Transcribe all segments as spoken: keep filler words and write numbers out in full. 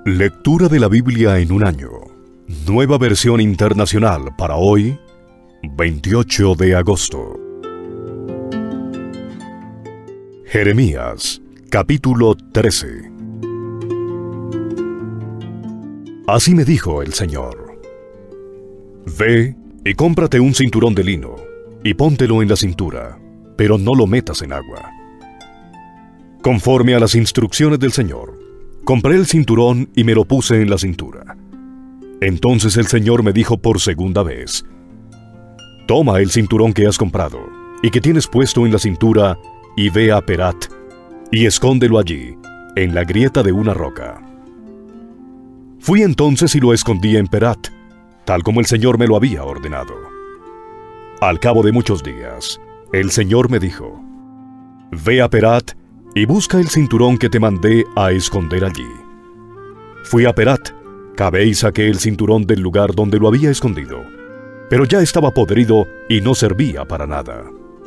Lectura de la Biblia en un año. Nueva versión internacional para hoy, veintiocho de agosto. Jeremías, capítulo trece. Así me dijo el Señor: Ve y cómprate un cinturón de lino, y póntelo en la cintura, pero no lo metas en agua. Conforme a las instrucciones del Señor, compré el cinturón y me lo puse en la cintura. Entonces el Señor me dijo por segunda vez: Toma el cinturón que has comprado y que tienes puesto en la cintura, y ve a Perat, y escóndelo allí, en la grieta de una roca. Fui entonces y lo escondí en Perat, tal como el Señor me lo había ordenado. Al cabo de muchos días, el Señor me dijo: Ve a Perat y busca el cinturón que te mandé a esconder allí. Fui a Perat, cavé y saqué el cinturón del lugar donde lo había escondido, pero ya estaba podrido y no servía para nada.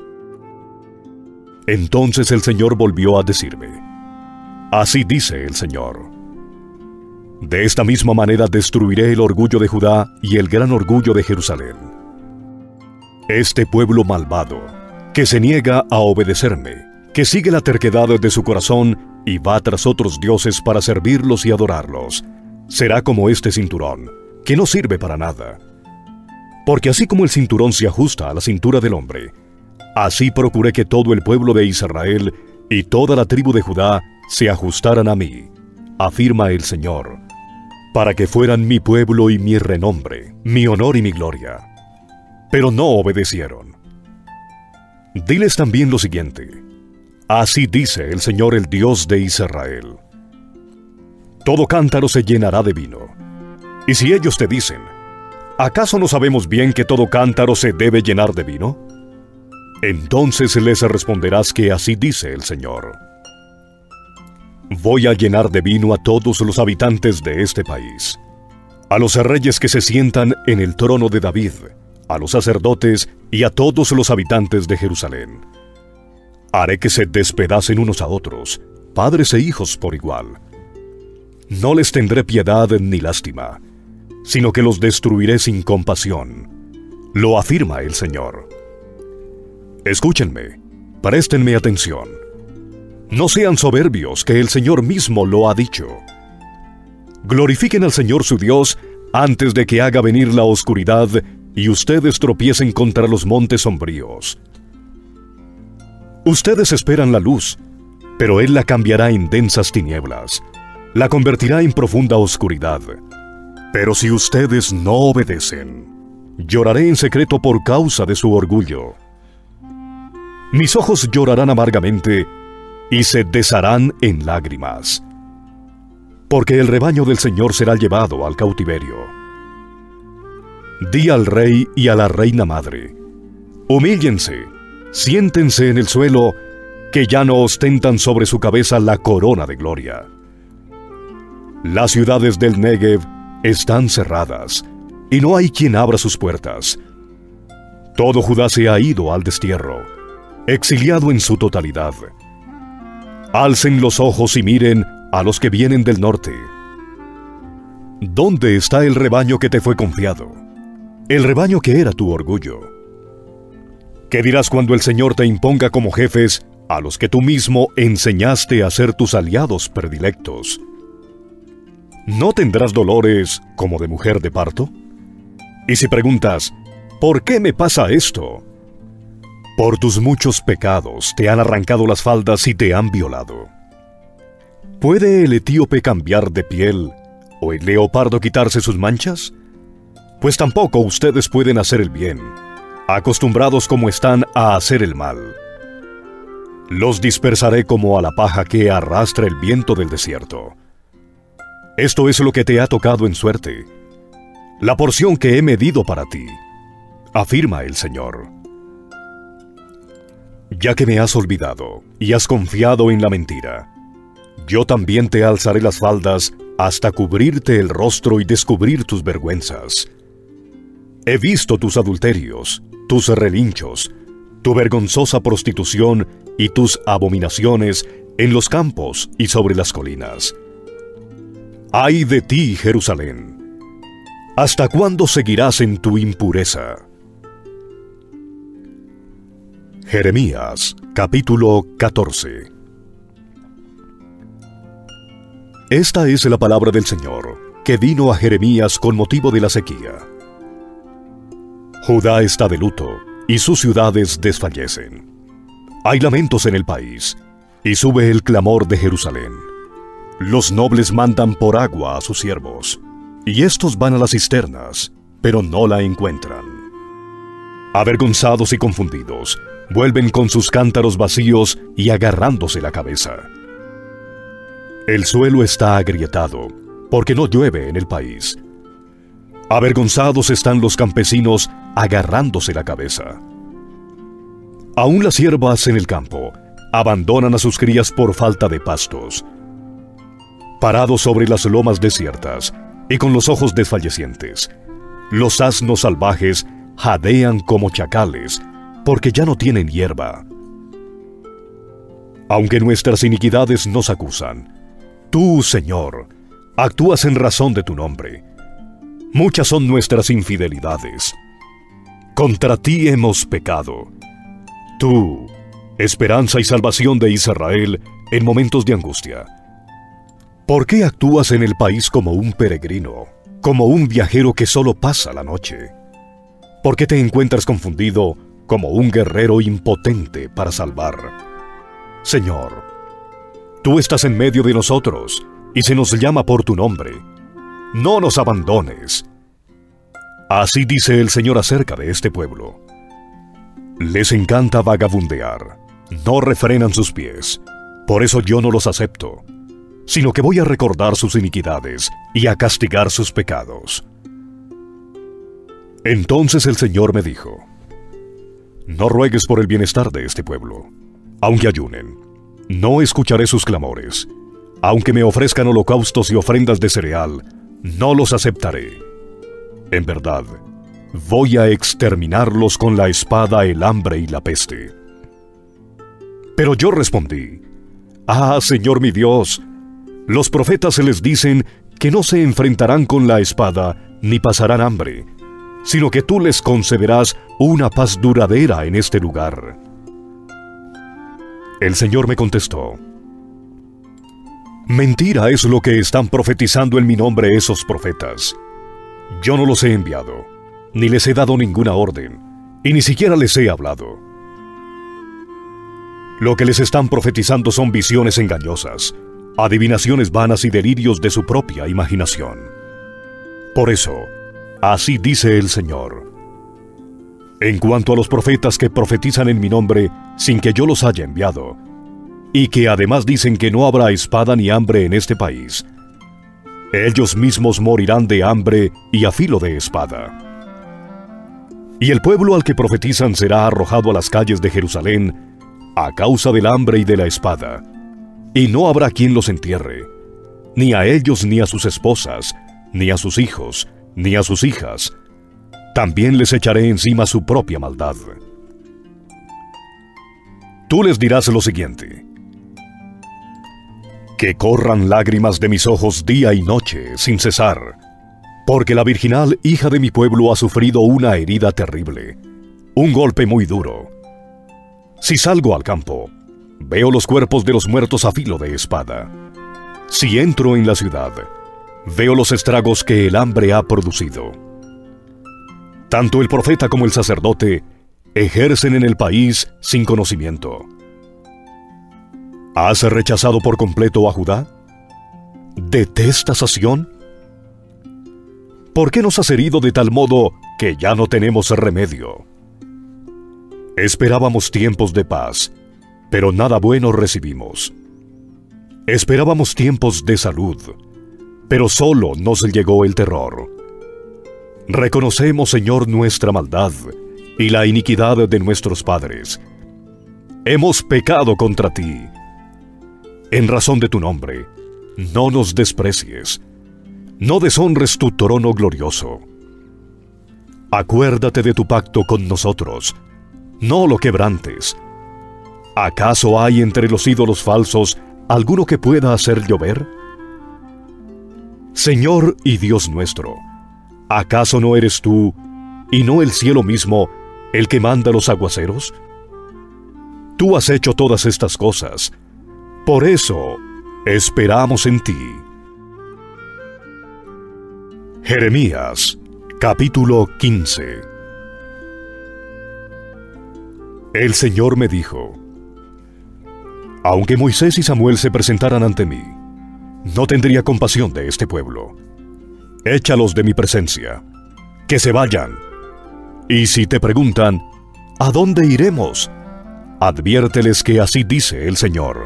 Entonces el Señor volvió a decirme: Así dice el Señor: De esta misma manera destruiré el orgullo de Judá y el gran orgullo de Jerusalén. Este pueblo malvado, que se niega a obedecerme, que sigue la terquedad de su corazón y va tras otros dioses para servirlos y adorarlos, será como este cinturón, que no sirve para nada. Porque así como el cinturón se ajusta a la cintura del hombre, así procuré que todo el pueblo de Israel y toda la tribu de Judá se ajustaran a mí, afirma el Señor, para que fueran mi pueblo y mi renombre, mi honor y mi gloria. Pero no obedecieron. Diles también lo siguiente: Así dice el Señor, el Dios de Israel: Todo cántaro se llenará de vino. Y si ellos te dicen: ¿acaso no sabemos bien que todo cántaro se debe llenar de vino? Entonces les responderás que así dice el Señor: Voy a llenar de vino a todos los habitantes de este país, a los reyes que se sientan en el trono de David, a los sacerdotes y a todos los habitantes de Jerusalén. Haré que se despedacen unos a otros, padres e hijos por igual. No les tendré piedad ni lástima, sino que los destruiré sin compasión, lo afirma el Señor. Escúchenme, préstenme atención. No sean soberbios, que el Señor mismo lo ha dicho. Glorifiquen al Señor su Dios antes de que haga venir la oscuridad y ustedes tropiecen contra los montes sombríos. Ustedes esperan la luz, pero Él la cambiará en densas tinieblas, la convertirá en profunda oscuridad. Pero si ustedes no obedecen, lloraré en secreto por causa de su orgullo. Mis ojos llorarán amargamente y se desharán en lágrimas, porque el rebaño del Señor será llevado al cautiverio. Di al rey y a la reina madre: humíllense, siéntense en el suelo, que ya no ostentan sobre su cabeza la corona de gloria. Las ciudades del Negev están cerradas, y no hay quien abra sus puertas. Todo Judá se ha ido al destierro, exiliado en su totalidad. Alcen los ojos y miren a los que vienen del norte. ¿Dónde está el rebaño que te fue confiado? El rebaño que era tu orgullo. ¿Qué dirás cuando el Señor te imponga como jefes a los que tú mismo enseñaste a ser tus aliados predilectos? ¿No tendrás dolores como de mujer de parto? Y si preguntas: ¿por qué me pasa esto? Por tus muchos pecados te han arrancado las faldas y te han violado. ¿Puede el etíope cambiar de piel o el leopardo quitarse sus manchas? Pues tampoco ustedes pueden hacer el bien, acostumbrados como están a hacer el mal. Los dispersaré como a la paja que arrastra el viento del desierto. Esto es lo que te ha tocado en suerte, la porción que he medido para ti, afirma el Señor. Ya que me has olvidado y has confiado en la mentira, yo también te alzaré las faldas hasta cubrirte el rostro y descubrir tus vergüenzas. He visto tus adulterios, tus relinchos, tu vergonzosa prostitución y tus abominaciones en los campos y sobre las colinas. ¡Ay de ti, Jerusalén! ¿Hasta cuándo seguirás en tu impureza? Jeremías, capítulo catorce. Esta es la palabra del Señor, que vino a Jeremías con motivo de la sequía. Judá está de luto, y sus ciudades desfallecen. Hay lamentos en el país, y sube el clamor de Jerusalén. Los nobles mandan por agua a sus siervos, y estos van a las cisternas, pero no la encuentran. Avergonzados y confundidos, vuelven con sus cántaros vacíos y agarrándose la cabeza. El suelo está agrietado, porque no llueve en el país. Avergonzados están los campesinos agarrándose la cabeza. Aún las siervas en el campo abandonan a sus crías por falta de pastos. Parados sobre las lomas desiertas y con los ojos desfallecientes, los asnos salvajes jadean como chacales, porque ya no tienen hierba. Aunque nuestras iniquidades nos acusan, tú, Señor, actúas en razón de tu nombre. Muchas son nuestras infidelidades. Contra ti hemos pecado. Tú, esperanza y salvación de Israel en momentos de angustia. ¿Por qué actúas en el país como un peregrino, como un viajero que solo pasa la noche? ¿Por qué te encuentras confundido como un guerrero impotente para salvar? Señor, tú estás en medio de nosotros y se nos llama por tu nombre. No nos abandones. Así dice el Señor acerca de este pueblo. Les encanta vagabundear, no refrenan sus pies. Por eso yo no los acepto, sino que voy a recordar sus iniquidades y a castigar sus pecados. Entonces el Señor me dijo: no ruegues por el bienestar de este pueblo. Aunque ayunen, no escucharé sus clamores. Aunque me ofrezcan holocaustos y ofrendas de cereal, no los aceptaré. En verdad, voy a exterminarlos con la espada, el hambre y la peste. Pero yo respondí: ah, Señor mi Dios, los profetas se les dicen que no se enfrentarán con la espada ni pasarán hambre, sino que tú les concederás una paz duradera en este lugar. El Señor me contestó: mentira es lo que están profetizando en mi nombre esos profetas. Yo no los he enviado, ni les he dado ninguna orden, y ni siquiera les he hablado. Lo que les están profetizando son visiones engañosas, adivinaciones vanas y delirios de su propia imaginación. Por eso, así dice el Señor: en cuanto a los profetas que profetizan en mi nombre sin que yo los haya enviado, y que además dicen que no habrá espada ni hambre en este país, ellos mismos morirán de hambre y a filo de espada. Y el pueblo al que profetizan será arrojado a las calles de Jerusalén a causa del hambre y de la espada, y no habrá quien los entierre, ni a ellos ni a sus esposas, ni a sus hijos, ni a sus hijas. También les echaré encima su propia maldad. Tú les dirás lo siguiente: que corran lágrimas de mis ojos día y noche sin cesar, porque la virginal hija de mi pueblo ha sufrido una herida terrible, un golpe muy duro. Si salgo al campo, veo los cuerpos de los muertos a filo de espada. Si entro en la ciudad, veo los estragos que el hambre ha producido. Tanto el profeta como el sacerdote ejercen en el país sin conocimiento. ¿Has rechazado por completo a Judá? ¿Detestas a Sión? ¿Por qué nos has herido de tal modo que ya no tenemos remedio? Esperábamos tiempos de paz, pero nada bueno recibimos. Esperábamos tiempos de salud, pero solo nos llegó el terror. Reconocemos, Señor, nuestra maldad y la iniquidad de nuestros padres. Hemos pecado contra ti. En razón de tu nombre, no nos desprecies. No deshonres tu trono glorioso. Acuérdate de tu pacto con nosotros. No lo quebrantes. ¿Acaso hay entre los ídolos falsos alguno que pueda hacer llover? Señor y Dios nuestro, ¿acaso no eres tú, y no el cielo mismo, el que manda los aguaceros? Tú has hecho todas estas cosas, por eso esperamos en ti. Jeremías, capítulo quince. El Señor me dijo: aunque Moisés y Samuel se presentaran ante mí, no tendría compasión de este pueblo. Échalos de mi presencia, que se vayan. Y si te preguntan, ¿a dónde iremos?, adviérteles que así dice el Señor.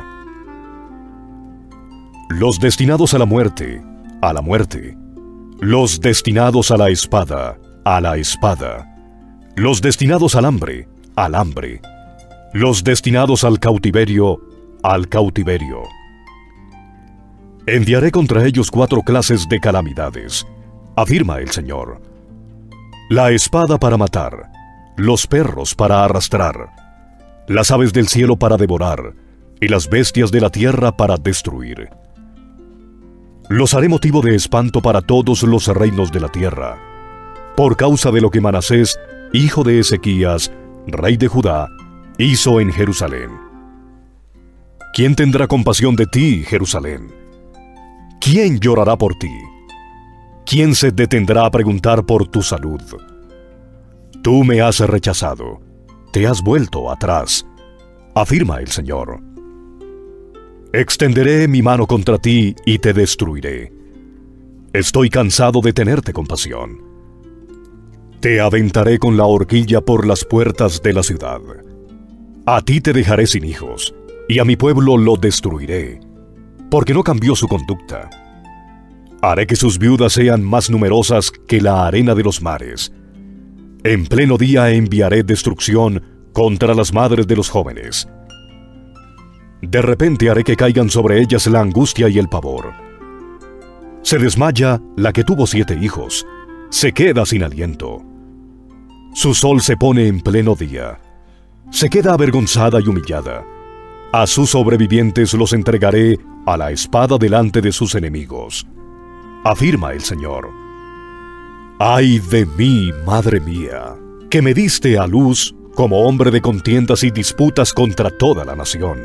Los destinados a la muerte, a la muerte. Los destinados a la espada, a la espada. Los destinados al hambre, al hambre. Los destinados al cautiverio, al cautiverio. Enviaré contra ellos cuatro clases de calamidades, afirma el Señor. La espada para matar, los perros para arrastrar, las aves del cielo para devorar, y las bestias de la tierra para destruir. Los haré motivo de espanto para todos los reinos de la tierra, por causa de lo que Manasés, hijo de Ezequías, rey de Judá, hizo en Jerusalén. ¿Quién tendrá compasión de ti, Jerusalén? ¿Quién llorará por ti? ¿Quién se detendrá a preguntar por tu salud? Tú me has rechazado, te has vuelto atrás, afirma el Señor. Extenderé mi mano contra ti y te destruiré. Estoy cansado de tenerte compasión. Te aventaré con la horquilla por las puertas de la ciudad. A ti te dejaré sin hijos, y a mi pueblo lo destruiré, porque no cambió su conducta. Haré que sus viudas sean más numerosas que la arena de los mares. En pleno día enviaré destrucción contra las madres de los jóvenes. De repente haré que caigan sobre ellas la angustia y el pavor. Se desmaya la que tuvo siete hijos, se queda sin aliento. Su sol se pone en pleno día, se queda avergonzada y humillada. A sus sobrevivientes los entregaré a la espada delante de sus enemigos, afirma el Señor. ¡Ay de mí, madre mía, que me diste a luz como hombre de contiendas y disputas contra toda la nación!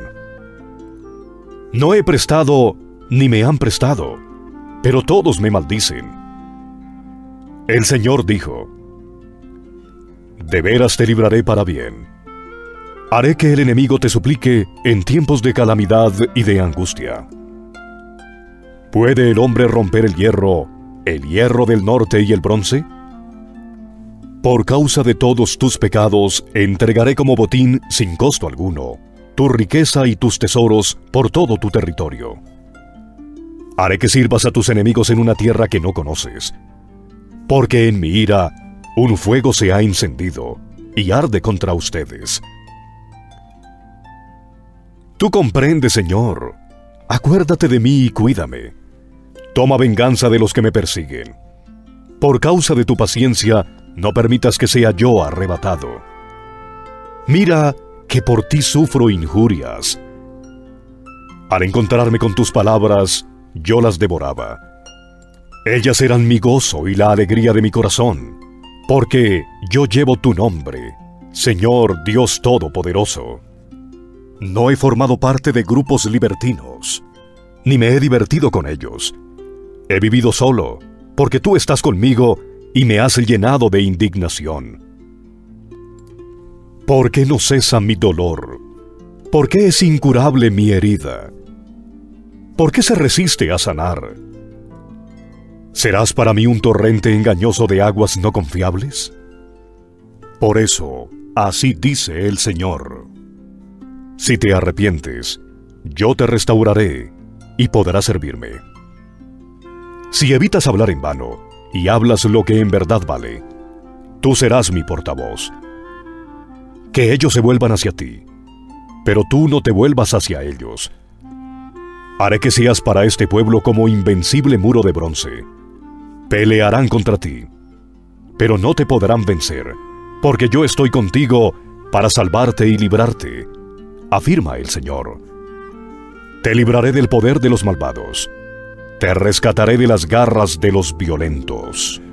No he prestado, ni me han prestado, pero todos me maldicen. El Señor dijo: de veras te libraré para bien. Haré que el enemigo te suplique en tiempos de calamidad y de angustia. ¿Puede el hombre romper el hierro, el hierro del norte y el bronce? Por causa de todos tus pecados, entregaré como botín sin costo alguno tu riqueza y tus tesoros por todo tu territorio. Haré que sirvas a tus enemigos en una tierra que no conoces, porque en mi ira un fuego se ha encendido y arde contra ustedes. Tú comprendes, Señor. Acuérdate de mí y cuídame. Toma venganza de los que me persiguen. Por causa de tu paciencia, no permitas que sea yo arrebatado. Mira que por ti sufro injurias. Al encontrarme con tus palabras, yo las devoraba. Ellas eran mi gozo y la alegría de mi corazón, porque yo llevo tu nombre, Señor Dios Todopoderoso. No he formado parte de grupos libertinos, ni me he divertido con ellos. He vivido solo, porque tú estás conmigo y me has llenado de indignación. ¿Por qué no cesa mi dolor? ¿Por qué es incurable mi herida? ¿Por qué se resiste a sanar? ¿Serás para mí un torrente engañoso de aguas no confiables? Por eso, así dice el Señor: si te arrepientes, yo te restauraré y podrás servirme. Si evitas hablar en vano y hablas lo que en verdad vale, tú serás mi portavoz. Que ellos se vuelvan hacia ti, pero tú no te vuelvas hacia ellos. Haré que seas para este pueblo como invencible muro de bronce. Pelearán contra ti, pero no te podrán vencer, porque yo estoy contigo para salvarte y librarte, afirma el Señor. Te libraré del poder de los malvados. Te rescataré de las garras de los violentos.